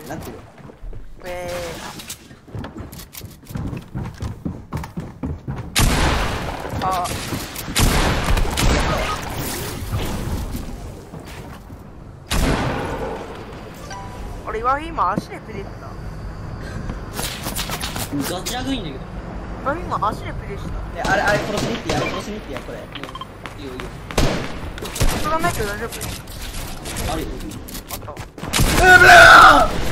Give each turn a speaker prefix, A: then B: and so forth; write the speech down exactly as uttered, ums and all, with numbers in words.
A: なってるよ。
B: えー、あ俺岩今足でプレイした。
C: ガチラグいんだけど。
B: 岩今足でプレイした。
A: え、あれあれ殺しに行ってや、あれ殺しに行ってや、これ。
C: いいよいいよ。
B: 人がないけど大丈夫。
C: あるよ。
B: あった。
A: うぶらー